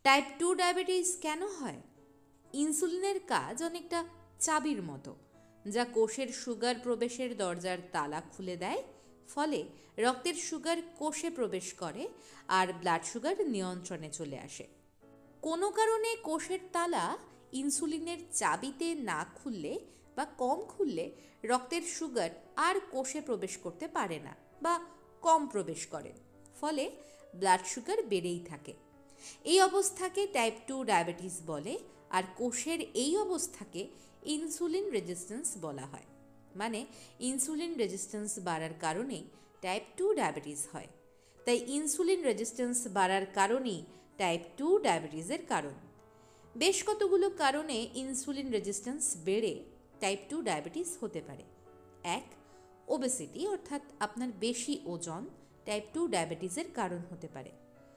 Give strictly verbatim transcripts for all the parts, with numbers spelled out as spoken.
Type two diabetes কেন হয়? ইনসুলিনের কাজ অনেকটা চাবির মতো, যা কোষের সুগার প্রবেশের দরজার তালা খুলে দেয়। ফলে রক্তের সুগার কোষে প্রবেশ করে আর ব্লাড সুগার নিয়ন্ত্রণে চলে আসে। কোনো কারণে কোষের তালা ইনসুলিনের চাবিতে না খুললে বা কম খুললে রক্তের সুগার আর কোষে প্রবেশ করতে পারে না বা কম প্রবেশ করে, ফলে ব্লাড সুগার বেড়েই থাকে। এই অবস্থাকে টাইপ টু ডায়াবেটিস বলে, আর কোষের এই অবস্থাকে ইনসুলিন রেজিস্ট্যান্স বলা হয়। মানে ইনসুলিন রেজিস্ট্যান্স বাড়ার কারণেই টাইপ টু ডায়াবেটিস হয়। তাই ইনসুলিন রেজিস্ট্যান্স বাড়ার কারণেই টাইপ টু ডায়াবেটিসের কারণ। বেশ কতগুলো কারণে ইনসুলিন রেজিস্ট্যান্স বেড়ে টাইপ টু ডায়াবেটিস হতে পারে। এক, ওবেসিটি, অর্থাৎ আপনার বেশি ওজন টাইপ টু ডায়াবেটিসের কারণ হতে পারে।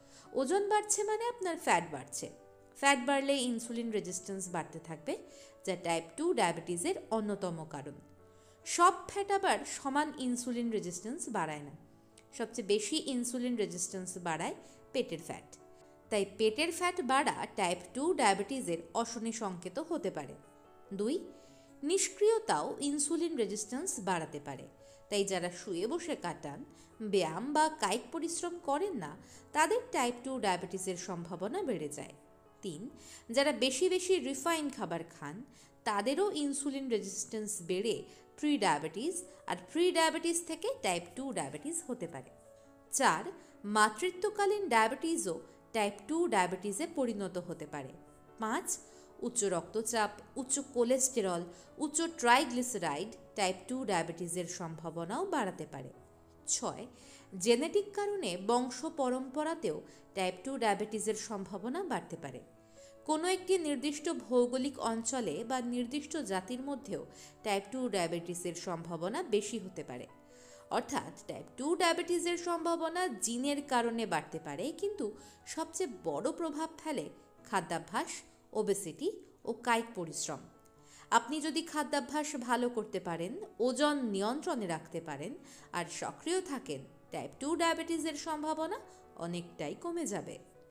ওজন বাড়ছে মানে আপনার ফ্যাট বাড়ছে। ফ্যাট বাড়লে ইনসুলিন রেজিস্ট্যান্স বাড়তে থাকবে, যা টাইপ টু ডায়াবেটিসের অন্যতম কারণ। সব ফ্যাট আবার সমান ইনসুলিন রেজিস্ট্যান্স বাড়ায় না। সবচেয়ে বেশি ইনসুলিন রেজিস্ট্যান্স বাড়ায় পেটের ফ্যাট। তাই পেটের ফ্যাট বাড়া টাইপ টু ডায়াবেটিসের অশনি সংকেত হতে পারে। দুই, নিষ্ক্রিয়তাও ইনসুলিন রেজিস্ট্যান্স বাড়াতে পারে। তাই যারা শুয়ে বসে কাটান, ব্যায়াম বা কায়িক পরিশ্রম করেন না, তাদের টাইপ টু ডায়াবেটিসের সম্ভাবনা বেড়ে যায়। তিন, যারা বেশি বেশি রিফাইন্ড খাবার খান, তাদেরও ইনসুলিন রেজিস্ট্যান্স বেড়ে প্রি ডায়াবেটিস, আর প্রি ডায়াবেটিস থেকে টাইপ টু ডায়াবেটিস হতে পারে। চার, মাতৃত্বকালীন ডায়াবেটিসও টাইপ টু ডায়াবেটিসে পরিণত হতে পারে। পাঁচ, উচ্চ রক্তচাপ, উচ্চ কোলেস্টেরল, উচ্চ ট্রাইগ্লিসারাইড টাইপ টু ডায়াবেটিসের সম্ভাবনাও বাড়াতে পারে। ছয়, জেনেটিক কারণে বংশ পরম্পরাতেও টাইপ টু ডায়াবেটিসের সম্ভাবনা বাড়তে পারে। কোনো একটি নির্দিষ্ট ভৌগোলিক অঞ্চলে বা নির্দিষ্ট জাতির মধ্যেও টাইপ টু ডায়াবেটিসের সম্ভাবনা বেশি হতে পারে। অর্থাৎ টাইপ টু ডায়াবেটিসের সম্ভাবনা জিনের কারণে বাড়তে পারে, কিন্তু সবচেয়ে বড় প্রভাব ফেলে খাদ্যাভ্যাস, ওবেসিটি ও কায়িক পরিশ্রম। আপনি যদি খাদ্যাভ্যাস ভালো করতে পারেন, ওজন নিয়ন্ত্রণে রাখতে পারেন আর সক্রিয় থাকেন, টাইপ টু ডায়াবেটিসের সম্ভাবনা অনেকটাই কমে যাবে।